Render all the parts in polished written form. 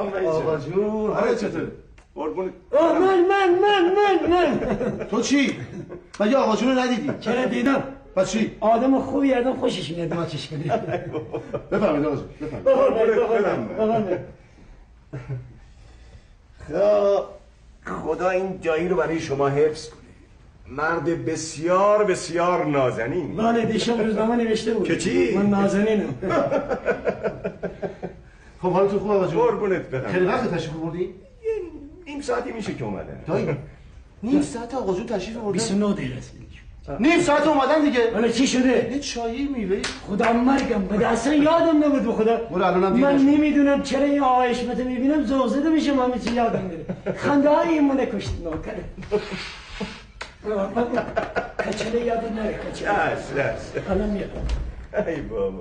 سلام آقا جون حالا چطوره؟ قربون من تو چی؟ مگه آقا جون رو ندیدی؟ چرا دیدم؟ پس چی؟ آدم خوبی آدم خوشش میاد ما چش کنی. بفرمایید آقا جون بفرمایید. خدا این جایی رو برای شما حفظ کنه. مرد بسیار بسیار نازنین. بله دیشب روزنامه نوشته بود که چی؟ من نازنینم. خب حالتون خوب آقا جون؟ قربونت برم. خیلی وقت تشریف آوردی؟ نیم ساعتی میشه که اومدن. دایی نیم ساعت آقا جون تشریف آوردن؟ 29 دقیقه است. نیم ساعت اومدن دیگه. حالا چی شده؟ یه چایی میوه. خدا مرگم بده اصلا یادم نبود به خدا. من نمیدونم چرا این آقا حشمت میبینم ذوق زده میشم همه چی یادم میره. خنده های این منو کشت ناکره. کچله یادت نره کچله. الان میادم. ای بابا.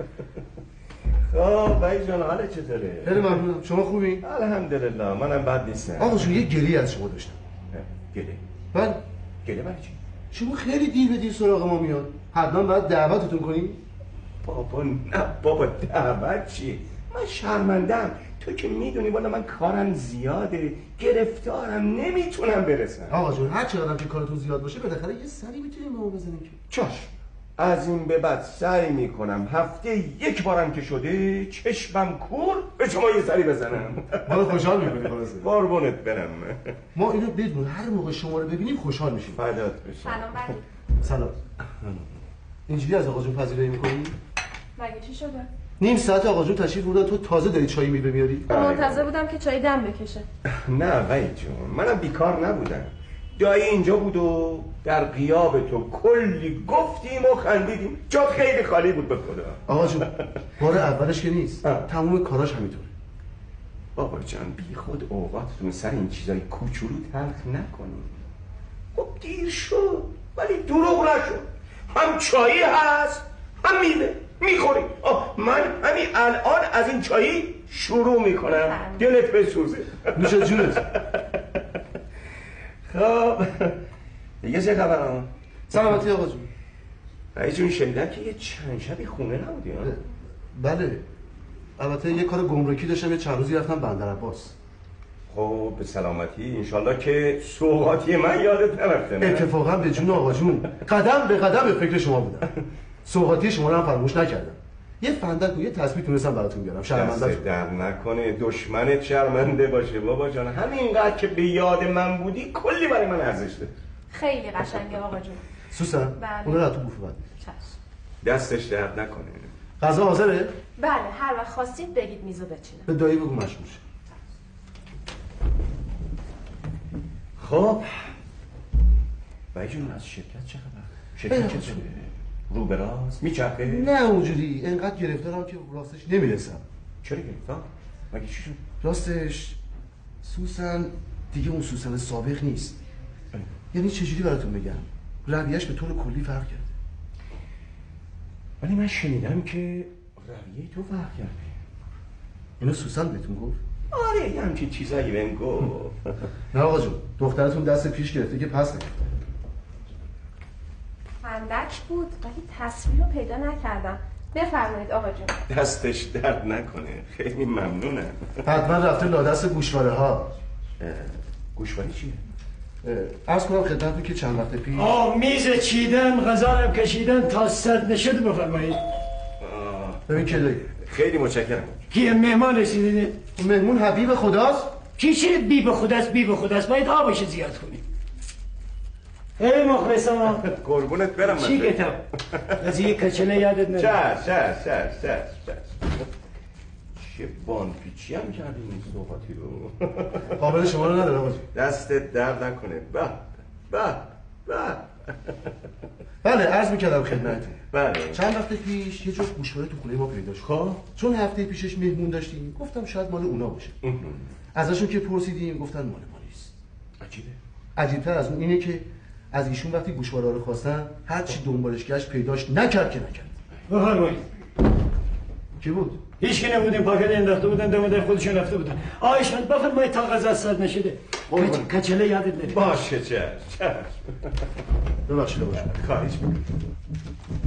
خب بایی جان حالت چطوره؟ خیلی ممنونم. شما خوبی؟ الحمدلله منم بد نیستم. آقا جون یه گریه از شما داشتم. گله؟ بله. گله برای چی؟ شما خیلی دیر به دیر سراغ ما میاد. حتما باید دعوتتون کنیم. بابا نه بابا دعوت چی؟ من شرمندم. تو که میدونی والا من کارم زیاده، گرفتارم، نمیتونم برسم. آقا جون هر چقدر که کارتون زیاد باشه بالاخره یه سری میتونیم ما بزنیم که. چاش از این به بعد سعی میکنم هفته یک بارم که شده چشمم کور به شما یه سری بزنم. ما خوشحال میکنی خلاصه. قربونت برم. ما اینو بدون هر موقع شما رو ببینیم خوشحال میشیم. فدات بشم. سلام بردی. سلام. اینجوری از آقا جون پذیرایی میکنی؟ مگه چی شده؟ نیم ساعت آقا جون تشریف بردن تو تازه داری چای میوه میاری؟ منتظر بودم که چای دم بکشه. نه وحید جون منم بیکار نبودم. دایی اینجا بود و در غیاب تو کلی گفتیم و خندیدیم. جات خیلی خالی بود به خدا. آقا جون بار اولش که نیست. تمام کاراش همینطوره. بابا جان بی خود اوقاتتون سر این چیزای کوچولو تلخ نکنیم. خب دیر شد ولی دروغ نشد. هم چایی هست هم میوه میخوریم. من همین الان از این چایی شروع میکنم. دلت بسوزه. میشه جونت. خب دیگه چه خبر؟ سلامتی آقا جون. رئیس جون شنیدم که یه چند شبی خونه نبودی ها؟ بله البته یه کار گمرکی داشتم یه چند روزی رفتم بندر عباس. خب به سلامتی انشالله که سوغاتی من یادت نرفته. اتفاقا به جون آقا جون قدم به قدم به فکر شما بودم. سوغاتی شما رو هم فراموش نکردم. یه فندک و یه تسبیح تونستم براتون بیارم. شرمنده در نکنه دشمنت شرمنده باشه بابا جان. همینقدر که به یاد من بودی کلی برای من ارزش داره. خیلی قشنگه آقا جون. سوسن اون رو تو بوفه بعد. دستش درد نکنه. غذا حاضره؟ بله هر وقت خواستید بگید میزو بچینم. به دایی بگو مشغول شه. خب بایی جون از شرکت چه خبر؟ شرکت چه شده؟ رو به راست میچرخه؟ نه اونجوری انقدر گرفتارم که راستش نمیرسم. چرا گرفتار؟ مگه چی شد؟ راستش سوسن دیگه اون سوسن سابق نیست. یعنی چجوری براتون بگم؟ رویه‌اش به طور کلی فرق کرده. ولی من شنیدم که رویه تو فرق کرده. اینو سوسن بهتون گفت؟ آره یه همچین چیزایی بهم گفت. نه آقا جون دخترتون دست پیش گرفته که پس نگرفته. فندک بود ولی تصویر رو پیدا نکردم. بفرمایید آقا جون. دستش درد نکنه. خیلی ممنونم. حتما رفته لادست گوشواره ها. گوشواره چیه؟ عرض کنم خدمتتون که چند وقت پیش میز چیدن غذا رو کشیدن تا سرد نشد بفرمایید. ببین که خیلی متشکرم. کی مهمان رسیده؟ مهمون حبیب خداست؟ کی چی بی به خداست باید آبش زیاد کنی. ای مخلصم قربونت برم. چی کتاب؟ از یه کچله یادت نره. چش چه بانپیچی هم کردی این صحباتی رو. قابل شما رو نداره آقا. دستت درد نکنه. بله عرض میکردم خدمتتون. بله چند وقت پیش یه جفت گوشواره تو خونه ما پیدا شد. خب چون هفته پیشش مهمون داشتیم گفتم شاید مال اونا باشه. ازشون که پرسیدیم گفتن مال ما نیست. عجیبه. عجیب‌تر از اون اینه که از ایشون وقتی گوشواره رو خواستن هر چی دنبالش گشت پیداش نکرد که نکرد. بفرمایید. کی بود؟ هیچ کی نبودیم پاکت انداخته بودن دم در خودشون رفته بودن. آیشان بفرمایید تا غذا سرد نشده. کچله یادت نره. باشه چشم. ببخشید آقا. خواهش می‌کنم.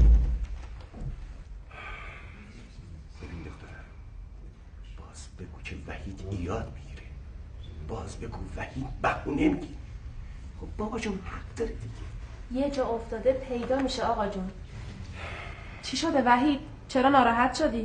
ببین دخترم باز بگو که وحید ایراد میگیره باز بگو وحید بهونه میگیره. خب بابا جون حق داره دیگه. یه جا افتاده پیدا میشه آقا جون. چی شده وحید؟ چرا ناراحت شدی؟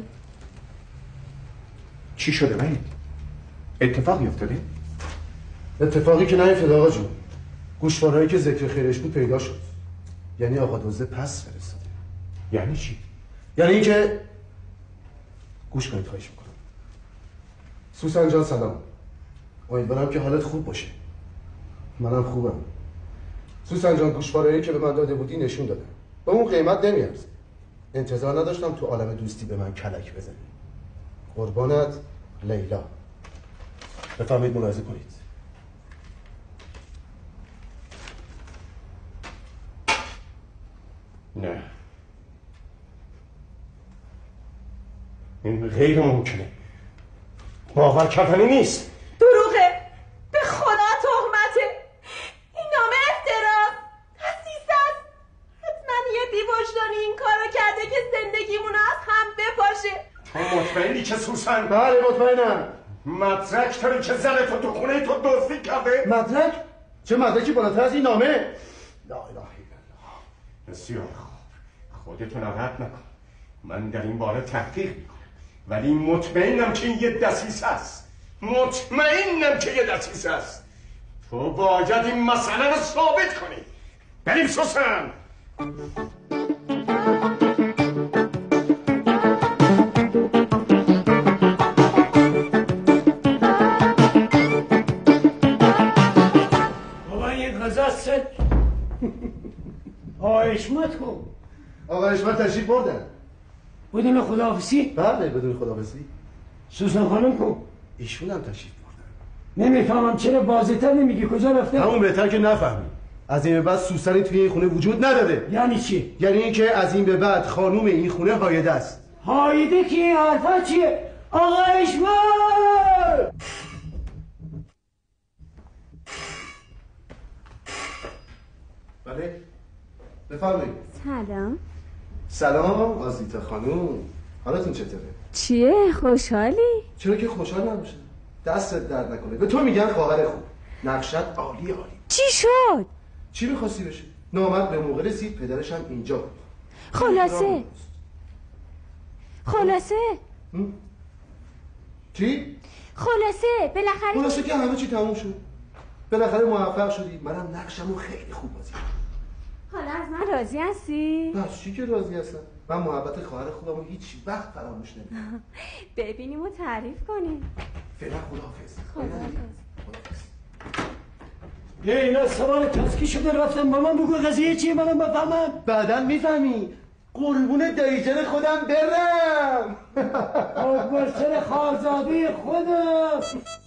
چی شده وحید؟ اتفاقی افتاده؟ اتفاقی که نیفتاد آقا جون. گوشوارهایی که ذکر خیرش بود پیدا شد. یعنی آقا دزده پس فرستاده. یعنی چی؟ یعنی اینکه گوش کنید خواهش میکنم. سوسن جان سلام. امیدوارم که حالت خوب باشه. منم خوبم. سوسن جان گوشوارهایی که به من داده بودی نشون دادم. به اون قیمت نمیارزه. انتظار نداشتم تو عالم دوستی به من کلک بزنی. قربانت لیلا. بفهمید ملاحظه کنید. نه این غیر ممکنه. باور کردنی نیست. دروغه. به خدا تهمته. این نامه افتراست. خسیس است. حتما یه دیوشدانی این کارو کرده که زندگیمون از هم بپاشه. تو مطمئنی که سوسن؟ بله مطمئنم. مدرک داری که زن تو خونه تو دزدی کرده؟ مدرک؟ چه مدرکی بالاتر از این نامه؟ لا اله الا الله. بسیار خوب. خودتو ناراحت نکن. من در این باره تحقیق میکنم. ولی مطمئنم که این یه دسیسه است. مطمئنم که یه دسیسه است. تو باید این مسئله رو ثابت کنی. بریم سوسن. بابا این غذا ست حشمت کن. آقا حشمت تشریف بردن. بدون خداحافظی؟ بله بدون خداحافظی. سوسن خانم کن. ایشون هم تشریف بردن. نمیفهمم چرا واضح‌تر نمیگی کجا رفته؟ همون بهتر که نفهمی. از این به بعد سوسنی توی این خونه وجود نداره. یعنی چی؟ یعنی اینکه از این به بعد خانوم این خونه هایده است. هایده که این حرفا چیه؟ آقا حشمت! بله بفرمایید. سلام. سلام آزیتا خانوم. حالتون چطوره؟ چیه خوشحالی؟ چرا که خوشحال نباشه؟ دستت درد نکنه. به تو میگن خواهر خوب. نقشت عالی عالی. چی شد؟ چی می‌خواستی بشه؟ نامرد به موقع رسید، پدرش هم اینجا بود. خلاصه چی؟ بالاخره که همه چی تموم شد. بالاخره موفق شدی. منم نقشمو خیلی خوب بازی کردم. حالا از من راضی هستی؟ بس چی که راضی هستم. من محبت خواهر خودمو هیچ وقت فراموش نمی‌کنم. ببینیم و تعریف کنیم. فعلا خداحافظ. اینا سوال تسکی شده رفتم با من بگو قضیه چیه منم بفهمم. بعداً میفهمی. قربون دایجان خودم برم. اکبر سر خالزاده خودم.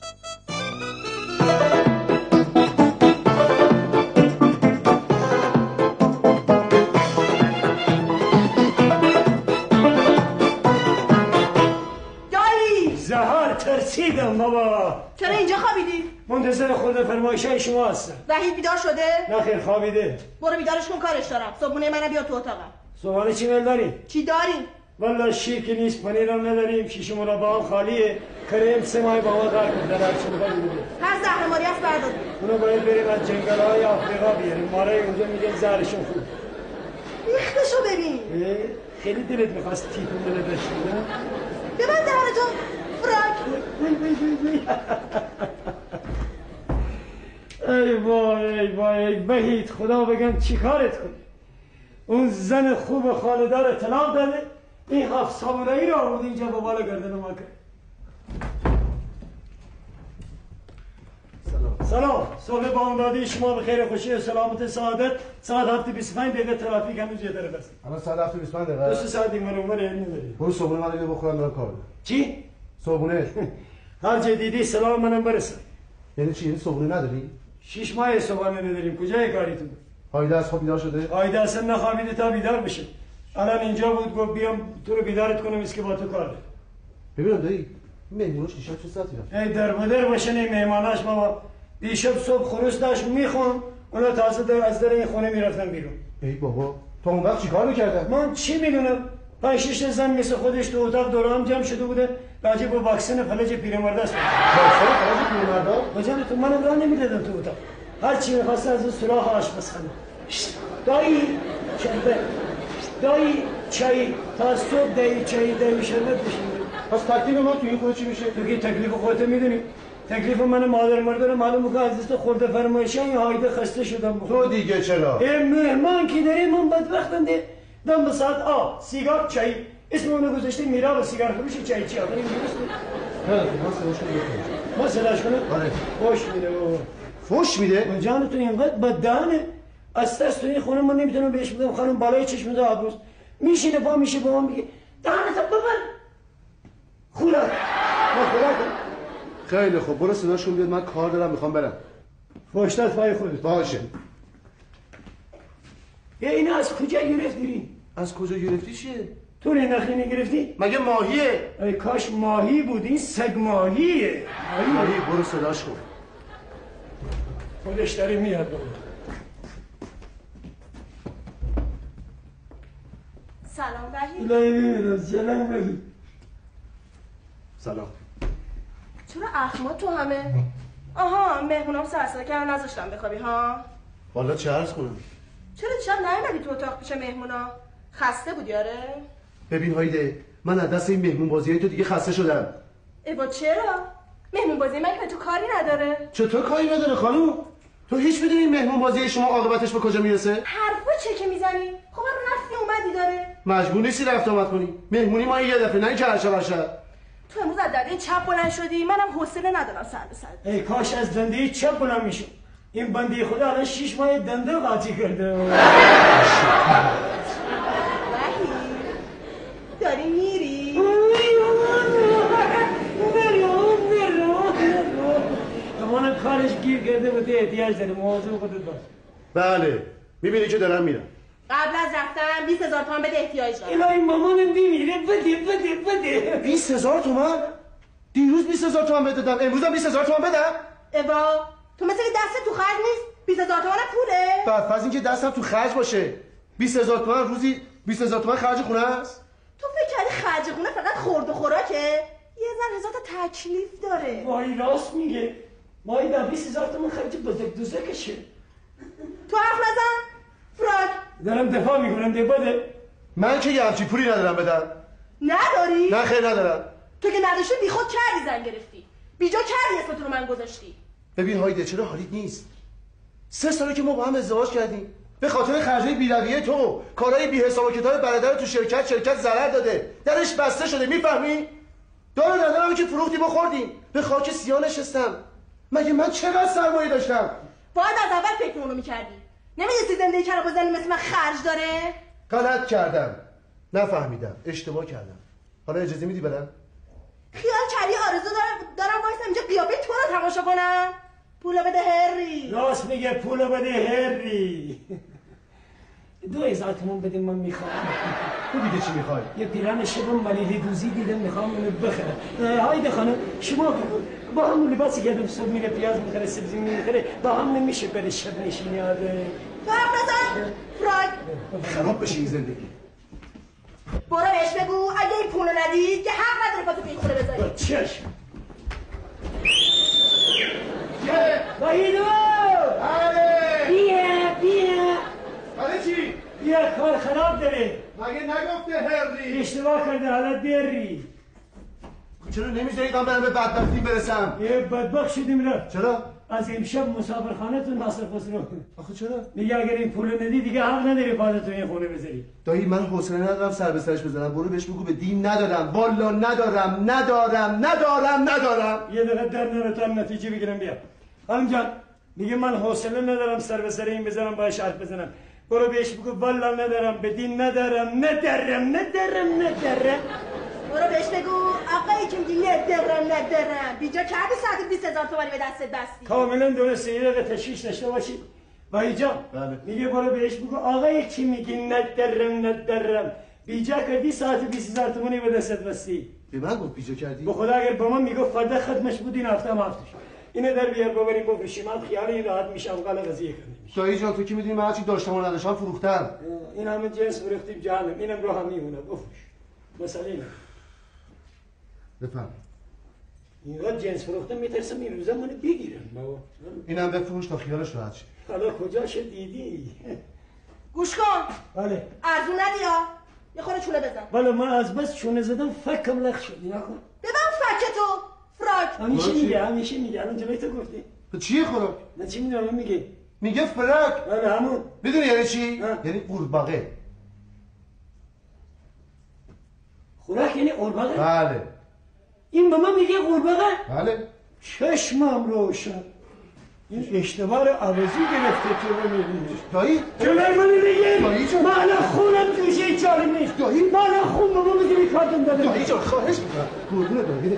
زهر ترسیدم بابا. چرا اینجا خوابیدی؟ منتظر خود فرمایشای شما هستم. وحید بیدار شده؟ نه خیر خوابیده. برو بیدارش کن کارش دارم. صبحونه منو بیا تو اتاقم. صبحانه چی میل داری؟ چی داریم؟ والا شیر که نیست، پنیر هم نداریم، شیش مربا هم خالیه، کریم 3 ماه با ما قرار کرده در چه بخواد بده. هر زهرماری هست بردار. اونو باید بریم از جنگل‌های آفریقا بیاریم. مارای اونجا میگن زهرشون خوب. ریختشو ببین. خیلی دلت می‌خواست تیپون بده داشتی نه؟ ببند دهنتو. فراک. ای وای وحید خدا بگم چی کارت کنی؟ اون زن خوب خالدار طلاق داده، این 7 سامورایی رو آورده اینجا با بالا گردن ما کرد. سلام. صبح بامدادی شما به خیر خوشی و سلامت سعادت. ساعت 7:25 دقیقه ترافیک هنوز یه طرف است. الان ساعت 7:25 دقیقه. 2 ساعت این اونور یعنی نداری. برو صبحونه منو بیا بخورم برم کار دارم. چی؟ صبحونه. هر جا دیدی سلام منم برسه. یعنی چی؟ یعنی صبحونه نداری؟ 6 ماه صبحانه نداریم. کجای کاریتون؟ هایده از خواب بیدار شده؟ هایده اصلا نخوابیده تا بیدار بشه. الان اینجا بود گفت بیام تو رو بیدارت کنم اسکه با تو کار دارم. ببینم دایی مهموناش دیشب چه ساعتی رفت؟ ای در بدر باشن این مهماناش بابا. دیشب صبح خروس داشت میخون، اونا تازه از در این خونه میرفتن بیرون. ای بابا تا اون وقت چیکار میکردن؟ من چی میدونم؟ 5 6 زن مثل خودش تو اتاق دور هم جمع شده بوده راجع به واکسن فلج پیرمرده است. واکسن فلج پیرمرده؟ بجان تو منم راه نمیدادم تو اتاق. هر چی می‌خواسته از اون سوراخ آشپزخانه. دایی چای تا صبح دایی چای دایی شربت بشین. پس تکلیف ما تو این خود چی میشه؟ تو که تکلیف خودت میدونی. تکلیف من مادر مردن معلومه که از دست خورده فرمایشان یا هایده خسته شدم. تو دیگه چرا؟ مهمان که داری من بدبختم ده. دم به ساعت سیگار چای اسم اونو گذاشته میرا و سیگار فروش چای چی آخر این درست بود. من صداش کنم. ما صداش کنم؟ آره. فوش میده بابا. فوش میده؟ جان تو اینقدر بددهنه. از تو این خونه من نمیتونم بهش بگم خانم بالای چشم ده آبروز. میشینه با میشه با من میگه دهنتو ببند. خوراک. ما خوراک. خیلی خوب برو صداشون بیاد من کار دارم میخوام برم. فوشتت پای خودت. باشه. اینو از کجا گرفتی؟ از کجا گرفتی چیه؟ تو نخلی گرفتی؟ مگه ماهیه؟ ای کاش ماهی بود این سگ ماهیه. ماهی برو صداش کن. خودش داره میاد بابا. سلام وحید. سلام. چرا اخما تو همه؟ آها مهمونام سرسره کردن نذاشتم بخوابی ها؟ والا چه عرض کنم؟ چرا دیشب نیومدی تو اتاق پیش مهمونا؟ خسته بودی آره؟ ببین هایده من از دست این مهمون بازی تو دیگه خسته شدم. با چرا؟ مهمون بازی من که به تو کاری نداره. چطور کاری نداره خانم؟ تو هیچ میدونی این مهمون بازی شما عاقبتش به کجا میرسه؟ حرفا چه که میزنی؟ خب من رفتی اومدی داره. مجبور نیستی رفت آمد کنی. مهمونی ما یه دفعه نه که هر تو امروز از دنده چپ بلند شدی منم حوصله ندارم سر به سر. ای کاش از دنده چپ بلند میشم. این بنده خدا الان 6 ماه دنده قاطی کرده. وحید داری میری؟ همانم کارش گیر کرده بوده احتیاج داره موضوع خودت باش. بله میبینی که دارم میرم. قبل از رفتن 20,000 تومان بده احتیاج دارم. الهی مامانم میمیره بده 20,000 تومان؟ دیروز 20,000 تومان بهت دادم امروزم 20,000 تومان بدم؟ ایوا تو مثل دست تو خرج نیست 20,000 تومان پوله؟ بعد اینکه دستم تو خرج باشه 20,000 تومان روزی 20,000 تومان خرج خونه است؟ تو فکر کردی خرج خونه فقط خورد و خوراکه؟ یه زن هزار تا تکلیف داره. وای راست میگه مایی در 20,000 تومان خرج بزرگشه. تو حرف نزن فراک. دارم دفاع میکنم بده. من که یه همچی پولی ندارم بدم. نداری؟ نه خیر ندارم. تو که نداشتی بی خود کردی زن گرفتی. بیجا کردی اسمتون رو من گذاشتی. ببین هایده چرا حالیت نیست؟ 3 ساله که ما با هم ازدواج کردیم. به خاطر خرجای بی‌رویه تو کارهای بی حساب و کتاب برادر تو شرکت ضرر داده. درش بسته شده میفهمی؟ دار ندارم که فروختی بخوردیم. به خاک سیاه نشستم. مگه من چقدر سرمایه داشتم؟ باید از اول فکر اونو میکردی. نمیدونستی زندگی کردن با زنی مثل من خرج داره؟ غلط کردم. نفهمیدم. اشتباه کردم. حالا اجازه میدی برم؟ خیال کردی آرزو دارم وایسم اینجا قیافه تو رو تماشا کنم؟ پولو بده هری. راست میگه پولو بده هری. 2,000 تومان بده من میخوام. تو دیگه چی میخوای؟ یه پیران شبم ملیلی دوزی دیدم میخوام اونو بخرم. هایده خانم شما با همون لباسی که صبح میره پیاز میخره سبزی میخره با هم نمیشه بره شب نشینی آره. تو حرف نزن فراک. خراب بشه این زندگی. برو بهش بگو اگه این پولو ندید که حق نداره پاتو تو این خونه بذاری. چشم وحیدو بیا حالا چی؟ بیا کار خراب داره. مگه نگفته هری؟ اشتباه کرده حالا بری. چرا نمیذارید من برم به بدبختی برسم؟ یه بدبخت شدیم را. چرا؟ از امشب مسافرخانه تو ناصر خسرو. آخه چرا؟ دیگه اگر این پول ندی دیگه حق نداری پادتو این خونه بذاری. دایی من حوصله ندارم سر به سرش بزنم. برو بهش بگو به دین ندارم. والا ندارم. یه دقیقه در نرتان نتیجه بگیرم بیا. خانم جان میگه من حوصله ندارم سر به سر این بزنم باش حرف بزنم. برو بهش بگو والا ندارم به دین ندارم. برو بهش بگو آقایی که میگی ندارم بیجا کردی ساعت 20,000 تومانی به دستت بستی. کاملا درسته. یه دقیقه تشویش داشته باشید. وای جان بله. میگه برو بهش بگو آقایی که میگی ندارم بیجا کردی ساعت 20,000 تومانی به دستت بستی. به من گفت بیجا کردی؟ به خدا اگر با من میگفت فردا ختمش بود این هفتهش اینه در بیار ببریم بفروشیم. من خیال این راحت میشم قال قضیه کنیم. دایی جان تو که میدونی من هرچی داشتم و نداشتم فروختم. این همه جنس فروختیم جهنم. اینم رو هم میمونه بفروش. مسئله اینه بفهم اینقدر جنس فروختم میترسم این روزا منو بگیرن بابا. اینم بفروش تا خیالش راحت شه. حالا کجاش دیدی؟ گوش کن بله ارزون ندی ها یه خورده چونه بزن بله من از بس چونه زدم فکم لخ شد نکن ببن فکه تو فراک همیشه میگه الان جلوی تو گفتی تو چیه خوراک؟ نه چی میدونم میگه میگه فراک. بله همون میدونی یعنی چی؟ یعنی قورباغه. خوراک یعنی قورباغه؟ بله. این به من میگه قورباغه؟ بله. چشمم روشن. این اشتباه رو عوضی گرفته تو رو میبینی. دایی؟ جلوی منو میگه؟ دایی جان. من الان خونم توشه چاری نیست. دایی؟ من الان خون به من بگیری کارتون داده. دایی جان خواهش میکنم. قربونه دایی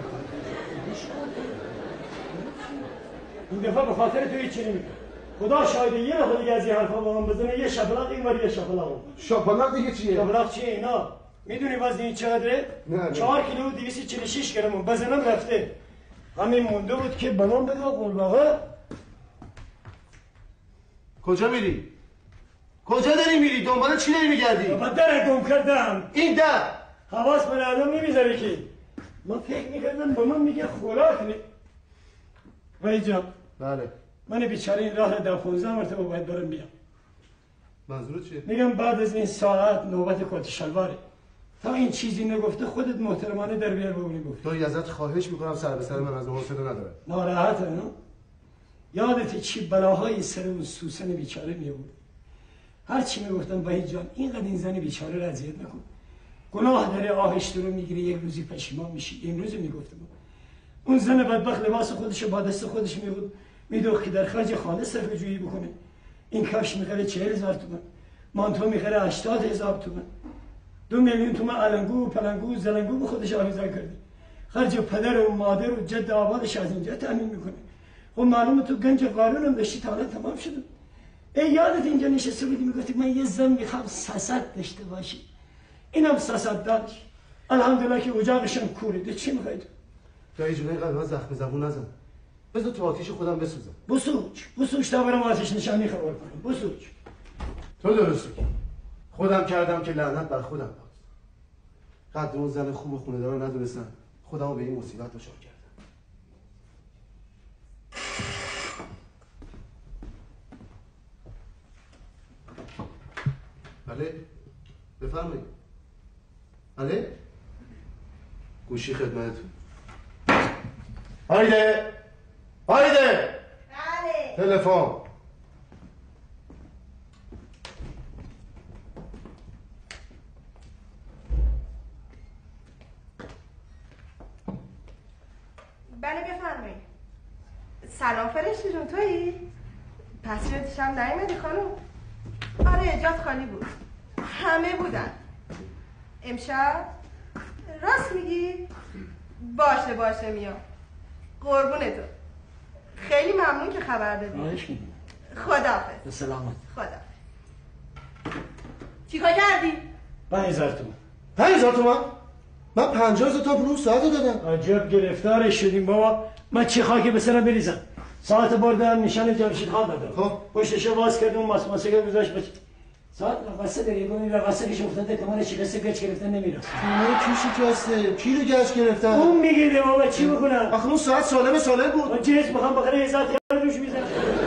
این دفعه به خاطر تو هیچی نمیگه. خدا شاهده یه نفر دیگه از این حرفا با من بزنه یه شپلاق این ور یه شپلاق اون. شپلاق دیگه چیه؟ شپلاق چیه اینا؟ میدونی وزن این چقدره؟ نه 4 کیلو و 246 گرم بزنم رفته. همین مونده بود که به من بگو قورباغه. کجا میری؟ کجا داری میری؟ دنبال چی داری میگردی؟ من در گم کردم. این در حواس من الان نمیذاره که من فکر میکردم به من میگه خوراک نی. ولی جان بله من بیچاره این راه در 15 مرتبه باید برم بیام. منظور چیه؟ میگم بعد از این ساعت نوبت کت شلواره. تا این چیزی نگفته خودت محترمانه در بیار ببینی گفت. دایی ازت خواهش میکنم سر به سر من از حوصله نداره. ناراحته نه؟ یادت چی بلاهایی سر اون سوسن بیچاره میبود. هر چی میگفتم وحید جان اینقدر این زن بیچاره را اذیت نکن. گناه داره آهش رو میگیره یک روزی پشیمان میشی. این روز میگفتم اون زن بدبخت لباس خودش با دست خودش میبود میدوخت که در خرج خانه صرفه جویی بکنه. این کفش میخره 40,000 تومان، مانتو میخره 80,000 تومان. 2 میلیون تومان علنگو و پلنگو و زلنگو به خودش آویزان کرده. خرج پدر و مادر و جد آبادش از اینجا تامین میکنه. خب معلومه تو گنج قارون هم داشتی تا الان تمام شده. ای یادت اینجا نشسته بودی میگفتی من یه زن میخوام ساسد داشته باشی. اینم ساسد داشت. الحمدلله که اجاقشم کوریده. چی میخواید؟ دایی جون اینقدر من زخم زبون نزن. بذار تو آتیش خودم بسوزم. بسوچ تا برم آتش نشانی خبر کنم. بسوچ. تو درستی. خودم کردم که لعنت بر خودم باد. قدر اون زن خوب خونه دار ندونستم. خودمو به این مصیبت دچار کردم. بله بفرمایید. بله گوشی خدمتتون. هایده بله تلفن. بله بفرمایید. سلام فرشته جون تویی؟ پس یادشم نیومدی خانم؟ آره جات خالی بود. همه بودن. امشب؟ راست میگی؟ باشه میام. قربون تو. خیلی ممنون که خبر دادی. خداحافظ. به سلامت. خدا. چیکار کردی؟ 5000 تومان. 5000 تومان؟ من 50,000 تا پول ساعت دادم. عجب گرفتارش شدیم بابا. من چی خاکی به سرم بریزم. ساعت بردم نشان جمشید خان دادم. خب پشتشو باز کردم ماسکه گذاشت بچه. ساعت رقصه داری ببین رقصه که افتاده کمان شکسته گچ گرفتن نمیره. نه کی شکسته؟ کی رو گچ گرفتن؟ اون میگیره بابا چی بکنم؟ آخه اون ساعت سالم بود. من چیز میخوام بخره 1000 تا روش میزنم.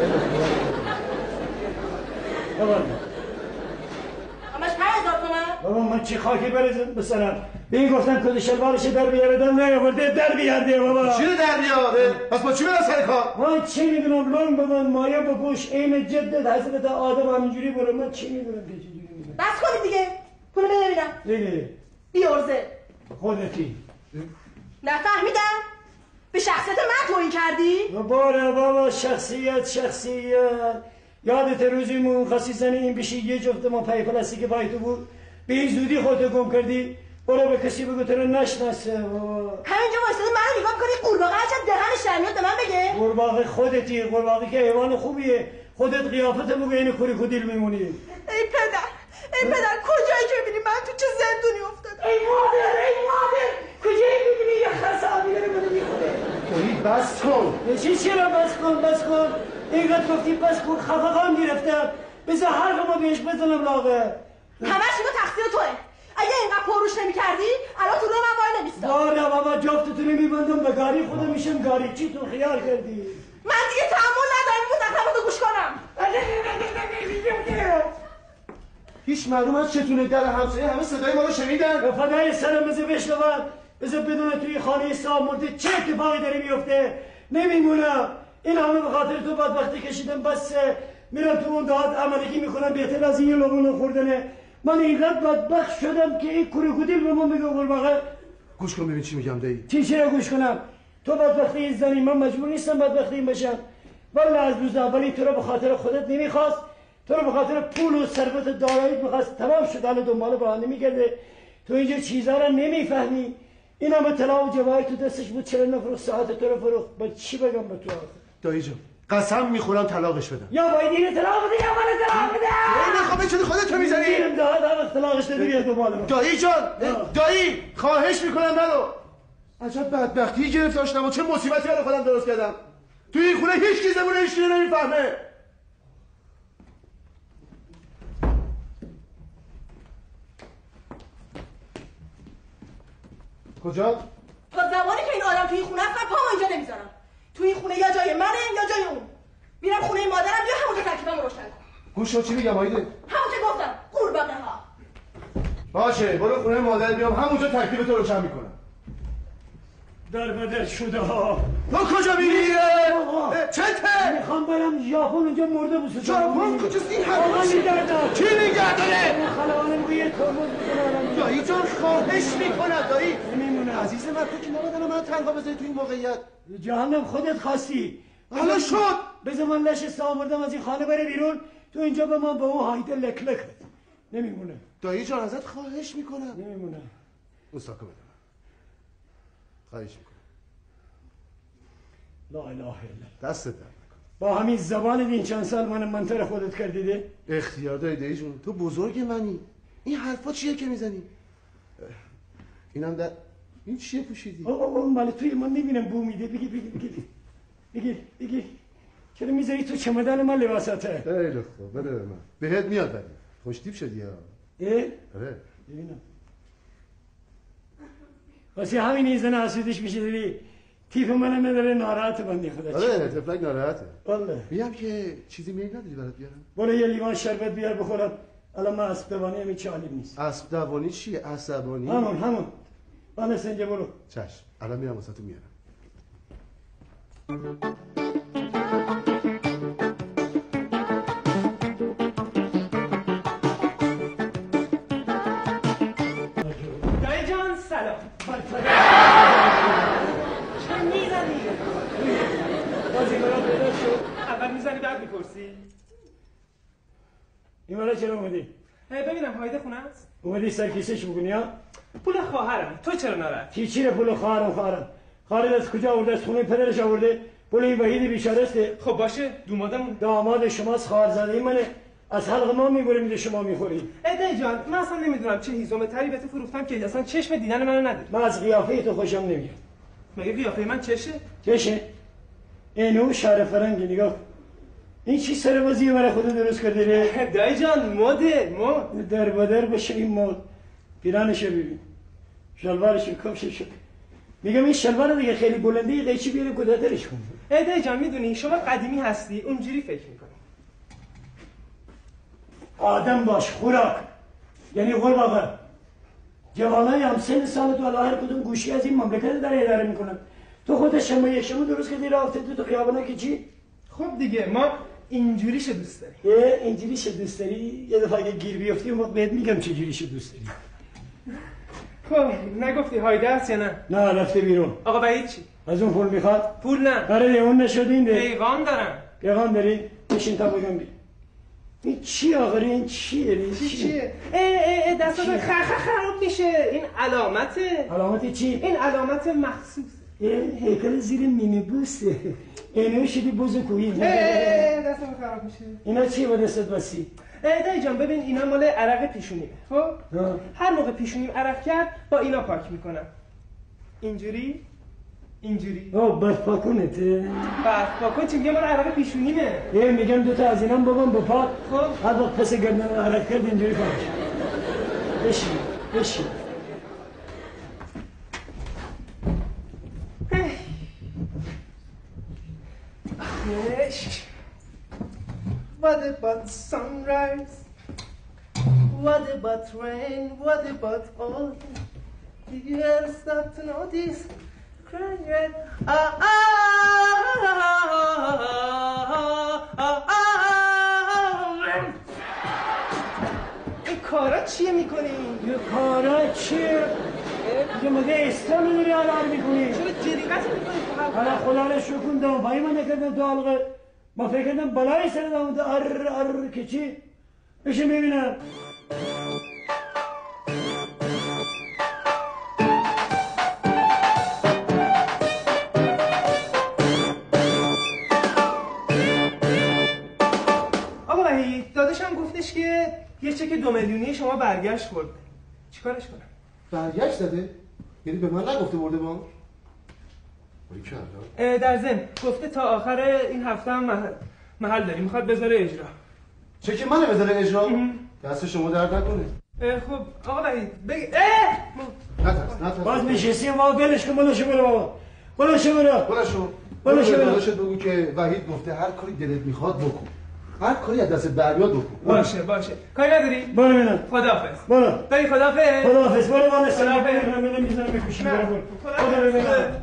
بابا همش 5000 تومان؟ بابا من چی خاکی بریزم به سرم. به این گفتم کل شلوارش در بیاردم نیاورده در بیارده بابا. چی رو در بیاره؟ پس با چی برم سر کار؟ من چی میدونم لنگ ببن مایه بپوش عین جدت حضرت آدم همینجوری برو. من چی میدونم که چجوری میدونم. بس کنید دیگه. پول بده ببینم. دیگه بیارزه. خودتی. نفهمیدم؟ به شخصیت من توهین کردی؟ بابا شخصیت یادت روزیمون خاصی زنی این بشی یه جفت ما پای پلاستیک پای تو بود به این زودی خودت گم کردی. برو به کسی بگو تو رو نشناسه. همینجا وایساده منو نگاه میکنی قورباغه هرچند دهنش در میاد به من بگه. قورباغه خودتی. قورباغه که حیوان خوبیه. خودت قیافت بگو این کوری کودیل میمونی. ای پدر کجایی که میبینی من تو چه زندونی افتادم؟ ای مادر کجایی میبینی یه خرس آبی داره منو میخوره. دایی بس کن. چرا بس کن اینقدر گفتی بس کن خفقان گرفتم. بذار حرفمو بهش بزنم لاغه. همش اینا تقصیر توه. اگه اینقدر پروش نمی‌کردی الان تو رو من وای نمی‌ستاد. واره بابا جفتتون میبندم به گاری خودم میشم گاری چی تو خیال کردی؟ من دیگه تحمل ندارم این مزخرفاتو گوش کنم. هیچ معلوم است چتونه در همسایه همه صدای ما رو شنیدن. به فدای سرم بذار بشنون، بذار بدون توی خانه صاحب مرده چه اتفاقی داره میفته. نمیمونم این همه به خاطر تو بدبختی کشیدم بس میرم تو اون دهات عملگی میکنم بهتر از این لغون خوردنه. من اینقدر بدبخت شدم که این کروکودیل به ما میگه قرباغه. گوش کن ببین چی میگم دایی. چی رو گوش کنم؟ تو بدبختی این زنی، من مجبور نیستم بدبختی این باشم. ولی از روز اولی تو رو به خاطر خودت نمیخواست، تو رو به خاطر پول و ثروت داراییت میخواست. تمام شد الان دنبال بهانه میگرده. تو اینجا چیزا رو نمیفهمی. این همه طلا و جواهر تو دستش بود چرا نفروخت ساعت تو رو فروخت؟ با چی بگم به تو آخه؟ دایی جان قسم میخورم طلاقش بدم. یا باید اینو طلاق بده یا من طلاق بده. نخواه چه خودت تو میزنی؟ میرم دهات هم طلاقش دادی بیاد دنبال من. دایی جان دایی خواهش میکنم ندو. عجب بدبختی گرفت داشتم و چه مصیبتی برای خودم درست کردم. توی این خونه هیچ کی زبون هیچ کی نمیفهمه. کجا؟ تا زمانی که این آدم توی این خونه است من پامو اینجا نمیذارم. توی این خونه یا جای منه یا جای اون. میرم خونه مادرم یا همونجا تکلیفمو روشن کن. گوش کن چی میگم آیده؟ همون که گفتم قورباغه ها. باشه برو خونه مادر بیام همونجا تکلیف تو روشن میکنم. در بدر شده ها. تو کجا میری؟ چته؟ میخوام برم ژاپن اونجا مرده بسه. ژاپن کجاست این حرف؟ آقا نگردن. کی نگردنه؟ خلوانم روی ترمز بکنم. دایی جان خواهش میکنم دایی. نمیمونه. عزیز من تو که نباید من تنها بذاری تو این موقعیت. جهنم خودت خواستی. حالا شد. بذار من لشت آوردم از این خانه بره بیرون. تو اینجا به من با اون هایده لک لک بده. نمیمونه. دایی جان ازت خواهش میکنم. نمیمونه. مستاکو بدم. خواهش میکنم. لا اله الا دستت در با همین زبان این چند سال من منتر خودت کردیده؟ اختیار داری دایی جون. تو بزرگ منی. این حرفا چیه که میزنی؟ اینم در این چیه پوشیدی؟ اون مال توی من نمیبینم بو میده. بگیر چرا میذاری تو چمدان من لباساته؟ خیلی خوب بده به من. بهت میاد ولی خوشتیپ شدی ها. آره ببینم واسه همین این زن حسودش میشه داری تیپ منم نداره ناراحت بندی خدا. آره تفلک ناراحته. والله میگم که چیزی میل نداری برات بیارم؟ برو یه لیوان شربت بیار بخورم. الان من اسب دوانی همین چالیم نیست. اسب دوانی چیه؟ عصبانی؟ همون من سنجه برو. چشم الان میرم واسه تو میارم. دایی جان سلام. چرا میزنی؟ بازی برام پیدا شد. اول میزنی بعد میپرسی. این مالا چرا اومدی؟ ببینم هایده خونه است؟ اومدی سر کیسش بکنی ها؟ پول خواهرم. تو چرا ناراحتی؟ چی رو پول خواهرم خواهرت از کجا آورده؟ از خونه پدرش آورده؟ پول این وحید بیچاره است. خب باشه دومادمون. داماد شماست، خواهرزاده منه. از حلق ما میبره میده شما میخوری. دایی جان من اصلا نمیدونم چه هیزم تری به تو فروختم که اصلا چشم دیدن منو نداری. من از قیافه تو خوشم نمیاد. مگه قیافه من چشه؟ چشه؟ اینو شهر فرنگی نگاه. این چی سربازی برای خود درست کرده ره؟ دایی جان مده در بدر بشه این مد. پیرانشو ببین. شلوارشو کفششو شد. میگم این شلوار دیگه خیلی بلنده قیچی بیاره گداترش کن. دایی جان میدونی شما قدیمی هستی اونجوری فکر میکنی. آدم باش خوراک. یعنی قرباغه. جوانای هم سن سال تو هر کدوم گوشی از این مملکت داره اداره میکنن. تو خودت شما درست کردی راه افتادی تو خیابونا که چی؟ خب دیگه ما اینجوریشو دوست داریم. اینجوریشو دوست داری؟ یه دفعه اگه گیر بیافتی اون وقت بهت میگم چه جوریشو دوست داری. خب نگفتی هایده است یا نه؟ نه رفته بیرون. آقا وحید چی؟ از اون پول میخواد؟ پول نه. آره اون نشدین ده. پیغام دارم. پیغام داری؟ بشین تا بگم بی. این چی آقا این چیه؟ چیه؟ دستات خراب میشه. این علامته. علامت چی؟ این علامت مخصوص. هیکل زیر مینیبوسه. اینو شدی بوز کویی. دستم خراب میشه. اینا چیه با دستت بسی؟ دایی جان ببین اینا مال عرق پیشونیمه. خب هر موقع پیشونیم عرق کرد با اینا پاک میکنم. اینجوری برف پاکونته. برف پاکون چی میگه مال عرق پیشونیمه. میگم دوتا از اینام بابام با پاک. خب هر وقت پس گردن عرق کرد اینجوری پاک. بشین بشین. What about sunrise? What about rain? What about all? Did you ever stop to notice? Crying red. این کارا چیه میکنی؟ یه کارا چیه؟ یه مگه اسلامی داری علار میکنی؟ چرا جریقتی میکنی؟ حالا خدا رو شکر دام پایی من نکردم تو حلقه. ما فکر کردم بلای سر دامده ار که چی؟ بشه میبینم. آقا وحید داداشم گفتش که یه چک 2 میلیونی شما برگشت برده. چیکارش کنم؟ برگشت داده؟ یعنی به من نگفته برده بانک؟ در ضمن گفته تا آخر این هفته هم محل داری، میخواد بذاره اجرا. چک منه بذاره اجرا؟ دست شما درد نکنه. خب آقا وحید بگی نترس باز نشستیم ما ولش کن بلاشو برو بابا. بلاشو برو. بلاشو داداشت بگو که وحید گفته هر کاری دلت میخواد بکن. هر کاری از دست برمیاد بکن. باشه کاری نداری؟ برو ببینم. خداحافظ. برو. دایی خداحافظ. برو من استراحت کنم میذارم بکشیم. برو. خدا ببینم.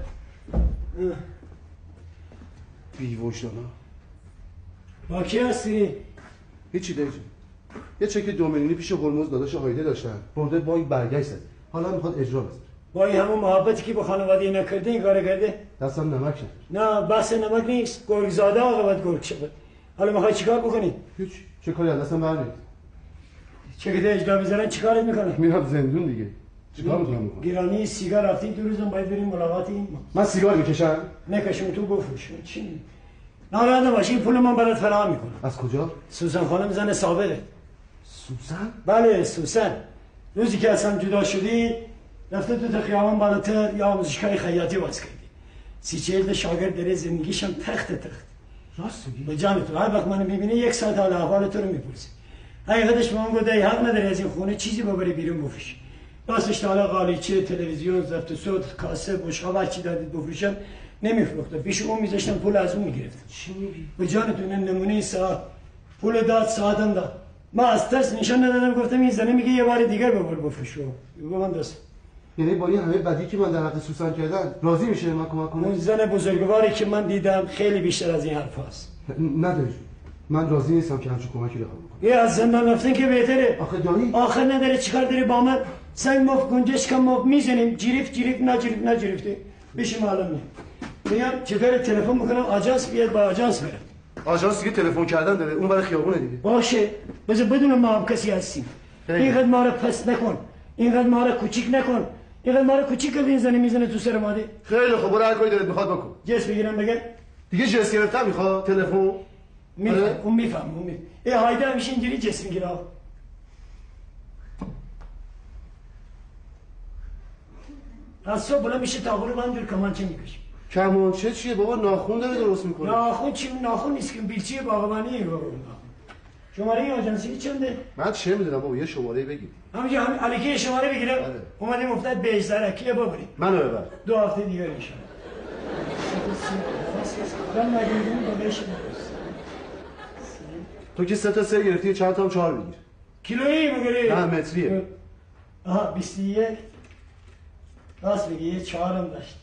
بی وجدانا. با کی هستی؟ هیچی دیگه. یه چک 2 میلیونی پیش هرمز داداش هایده داشتن. برده بانک برگشت زد. حالا میخواد اجرا بذاره. با این همون محبتی که با خانواده نکرده این کارو کرده؟ دستم نمک نه بحث نمک نیست. گرگزاده عاقبت گرگ شده. حالا میخوای چیکار بکنی؟ هیچ. چه کاری از دستم برمیاد؟ چکت اجرا بزنن چیکارت میکنه؟ میرم زندون دیگه. چیکار میکنم؟ گیرانی سیگار رفتین دو روزم باید بریم ملاقاتی. من سیگار میکشم؟ نکشم تو بفروش. چی؟ ناراحت نباش این پول من برات فراهم میکنم. از کجا؟ سوسن خانم زن ثابته. سوسن؟ بله سوسن. روزی که اصلا جدا شدی رفته تو خیابان بالاتر یا آموزشگاه خیاطی باز کردی. 30-40 شاگرد داره زندگیشم تخت. راست میگی؟ به جان تو هر وقت منو میبینه 1 ساعت حال احوال تو رو میپرسه. حقیقتش به من گفته حق نداری از این خونه چیزی ببری بیرون بفروشی. راستش تا حالا قالیچه تلویزیون ضبط صوت کاسه بشقاب هر چی دادید بفروشن نمیفروخته. پیش اون میذاشتن پول از اون میگرفتن. چی میگی؟ به جانتون نمونه ساعت پول داد ساعتم داد. من از ترس نشان ندادم گفتم این زنه میگه یه بار دیگر ببر بفروشو. به من دست. یعنی با این همه بدی که من در حق سوسن کردم راضی میشه من کمک کنه؟ اون زن بزرگواری که من دیدم خیلی بیشتر از این حرف هست. نداری. من راضی نیستم که همچون کمکی رو بکنم. یه از زندان رفتن که بهتره. آخه دایی آخر نداره چیکار داری با من؟ سنگ مفت گنجش کم مفت میزنیم جریف نجریفته. بشیم حالا میگم چطور تلفن میکنم آژانس بیاد با آژانس برم. آژانس دیگه تلفن کردن داره اون برای خیابونه دیگه. باشه بذار بدونم ما هم کسی هستیم. اینقدر ما رو پس نکن. اینقدر ما رو کوچیک نکن. اینقدر ما رو کوچیک کردی این زنه میزنه تو سر ماده. خیلی خوب برو هر کاری دلت میخواد بکن. جس بگیرم بگه دیگه جس گرفتم میخواد تلفن. اون میفهم. هایده همیشه اینجوری جس میگیره. از صبح بلا میشه تا غروب همجور کمانچه میکشیم. کمانچه چیه بابا؟ ناخون داره درست میکنه. ناخون چی؟ ناخون نیست که بیلچه باغبانیه بابا. شماره این آژانسی چنده؟ من چه میدونم بابا یه شماره بگیر. همینجا علیکی شماره بگیرم. بله. اومدیم افتاد به اشتراکیه ببریم. منو ببر. 2 هفته دیگه میشم. من نگیریم با بشیم. تو که 3 تا 3 گرفتی چند تا هم 4 بگیر. کیلویی بگیری؟ نه متریه. آها 21. راست بگی یه 4 هم داشت.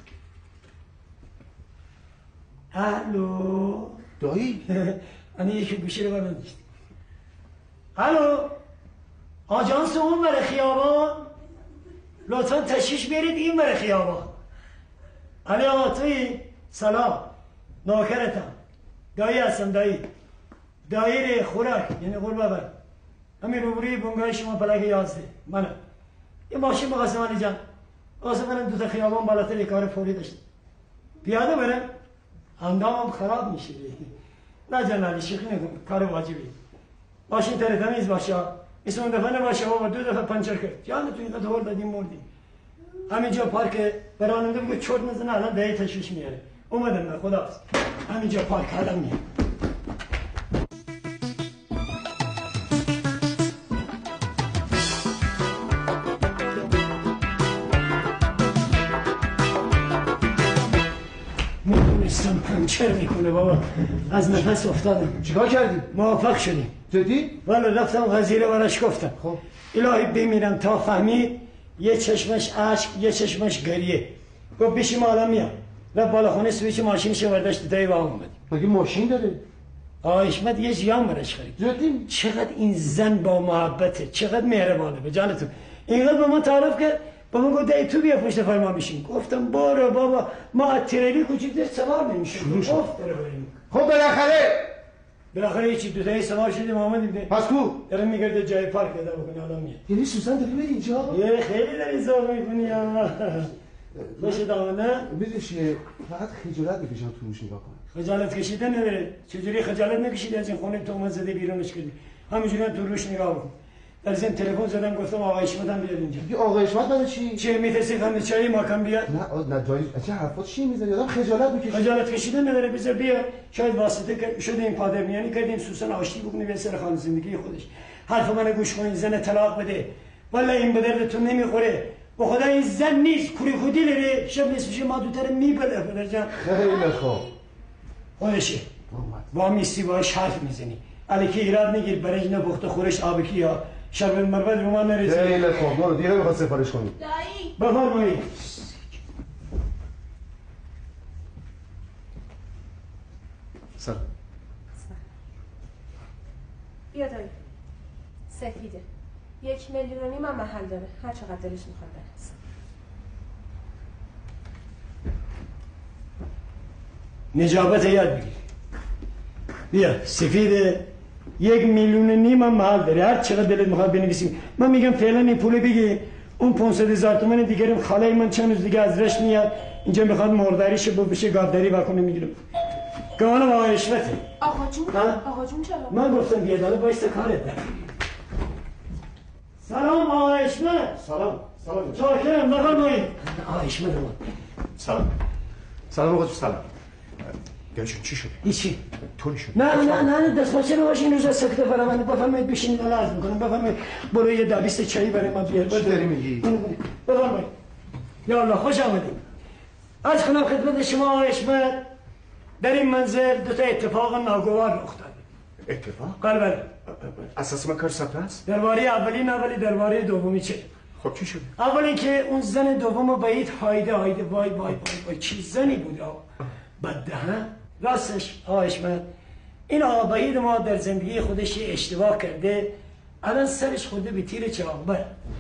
الو دایی انا یکی گوشی رو برم داشت. الو آژانس اون بره خیابان لطفا تشریش برید این بره خیابان. علی آقا توی سلام نوکرتم دایی هستم دایی خوراک یعنی قربه بر همین روبروی بنگاه شما پلک 11 منم یه ماشین با قاسم علی جان قاسم منم 2 تا خیابان بالاتر یک کار فوری داشت پیاده برم اندامم خراب میشه. نه جان علی شیخی نکن کار واجبی. ماشین تمیز باشه اسم اون دفعه نباشه بابا 2 دفعه پنچر کرد جان تو اینقدر هول دادیم مردیم. همینجا پارک براننده بگو چرت نزنه الان دایی تشویش میاره. اومدم من خداحافظ. همینجا پارک الان میاد. پنچر میکنه بابا. از نفس افتادم. چیکار کردی؟ موفق شدیم. جدی؟ ولی رفتم وزیر براش گفتم خب الهی بمیرم تا فهمید یه چشمش عشق یه چشمش گریه. گفت بشیم الان میام. رفت بالا خونه سویچ ماشینش برداشت تایی با هم اومدیم. مگه ماشین داره؟ آقا حشمت یه جیان براش خرید. جدی؟ چقدر این زن با محبته، چقدر مهربانه به جانتون. اینقدر به ما تعارف کرد، با من گفت تو بیا پشت فرمان بشین. گفتم برو بابا، ما از تریلی کوچیک سوار نمیشیم. گفت بریم. خب بالاخره هیچی دو تایی سوار شدیم آمدیم. پس کو؟ داره میگرده جای پارک پیدا بکنه الان میاد. یعنی سوسن داری بری اینجا؟ یه خیلی داری زور میکنی اما باشه دامنه. میدونی چیه؟ فقط خجالت میکشم تو روش نگاه کنم. خجالت کشیدن نداره. چجوری خجالت نکشیدی از این خونه تو زده بیرونش کردی؟ همینجوری هم تو روش نگاه بکن. در ضمن تلفن زدم گفتم آقا حشمت هم بیاد اینجا. دیگه آقا حشمت برای چی؟ چه میترسی خانم چایی ماکان بیاد؟ نه دایی چه حرفات چی میزنی؟ آدم خجالت میکشه. خجالت کشیدن نداره بذار بیاد. شاید واسطه شده این پادرمیانی کردیم سوسن آشتی بکنه به سر خانه زندگی خودش. حرف منو گوش کن، زن طلاق بده. والله این به دردتون نمیخوره. به خدا این زن نیست، کوری خودی داره. شب نصفش ما دوتر میبله پدر جان. خیلی خوب. خودشه. با میستی باش حرف میزنی. الکی ایراد نگیر برنج نبخته خورش آبکی یا شربت مربت رو ما نریزی. خیلی خوب. برو دیگه میخواد سفارش کنی. دایی بفرمایید. سلام. بیا دایی. سفیده. 1,5 میلیون هم محل داره. هر چقدر دلش میخواد برس. نجابت یاد بگیر. بیا سفیده 1,5 میلیون هم محل داره. هر چقدر دلت میخواد بنویسیم. من میگم فعلا این پول بگی. اون 500,000 تومان دیگرم خاله من چند روز دیگه از رشت میاد. اینجا میخواد مرداریش بشه گاوداری بکنه میگیرم. گمانم آقا حشمته. آقا جون؟ آقا جون چرا؟ من گفتم بیاد حالا بایست کارت دارم. سلام آقا حشمت. سلام. چاکرم بفرمایید. آقا حشمت بود. سلام آقا سلام. گرشون چی شده؟ هیچی. طوری شده؟ نه دستماچه نباشه این روزا سکته فرمانده. بفرمایید بشینید الان عرض میکنم. بفرمایید برو یه 20 چایی برای ما بیار. چی داری میگی؟ بفرمایید. یا الله خوش آمدید. عرض کنم خدمت شما آقا حشمت در این منزل دو تا اتفاق ناگوار رخ داد. اتفاق؟ بله. اساس من کار ثبت است؟ درباره اولی درباره دومی چه؟ خب چی شده؟ اول اینکه اون زن دوم بعید هایده وای چی زنی بود آقا بددهن. راستش آقا حشمت این آقا بعید ما در زندگی خودش اشتباه کرده الان سرش خورده به تیر چراغبر.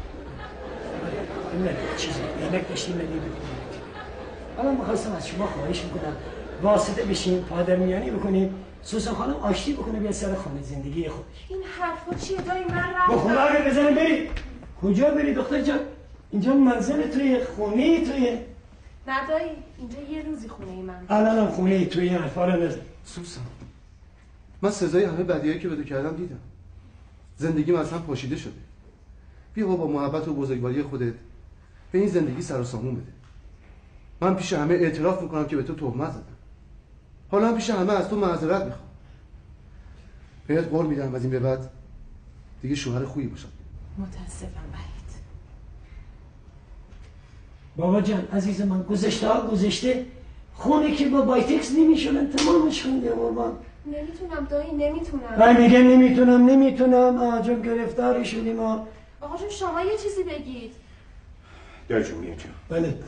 نه چیزی اینک داشتیم ندیدیم. الان میخواستم از شما خواهش میکنم واسطه بشین پادرمیانی بکنیم سوسن خانم آشتی بکنه بیاد سر خانه زندگی خودش. این حرفا چیه دایی من رفتم. با خدا اگر بزنه بری. کجا بری دختر جان؟ اینجا منزل توی خونه توی. نه دایی اینجا یه روزی خونه ای من. الانم خونه توی این حرفا رو نزن. سوسن من سزای همه بدیایی که بده کردم دیدم. زندگیم اصلا پاشیده شده. بیا با محبت و بزرگواری خودت به این زندگی سر و سامون بده. من پیش همه اعتراف میکنم که به تو تهمت زدم. حالا پیش همه از تو معذرت میخوام. بهت قول میدم از این به بعد دیگه شوهر خوبی باشم. متاسفم وحید. بابا جان عزیز من گذشته خونه که با بایتکس نمیشونن تمامش خونده بابا. نمیتونم دایی نمیتونم. من میگه نمیتونم آجا گرفتاری شدیم آقا جون شما یه چیزی بگید. دایی جون میاد جان. بله. باش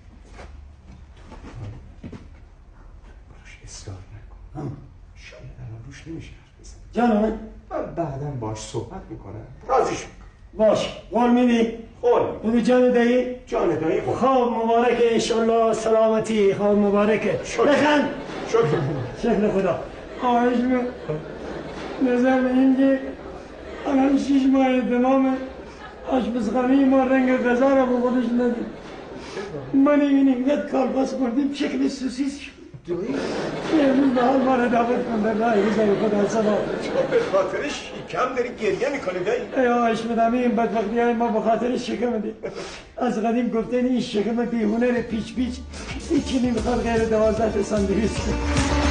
اصرار نکن. شاید الان روش نمیشه حرف بزن. جان من بعدا باش صحبت میکنم. راضیش میکنم. باش قول میدی؟ قول. بگو جان دایی. جان دایی قول. خواب مبارکه انشالله سلامتی. خواب مبارکه. بخند. شکر خدا. خواهش می نظر به این که الان 6 ماه تمام آشپزخانه ما رنگ غذا را به خودش ندید. من اینقدر کالباس کردیم شکل سوسیس شد. یه روز به حال ما را دعوت کن در راه رضای خدا سبا. به خاطر شکم داری گریه میکنی دایی؟ ای آقاش بدم این بدبختی های ما به خاطر شکم ده. از قدیم گفتن این شکم بیهونه رو پیچ هیچی نمیخواد غیر 12 ساندویچ.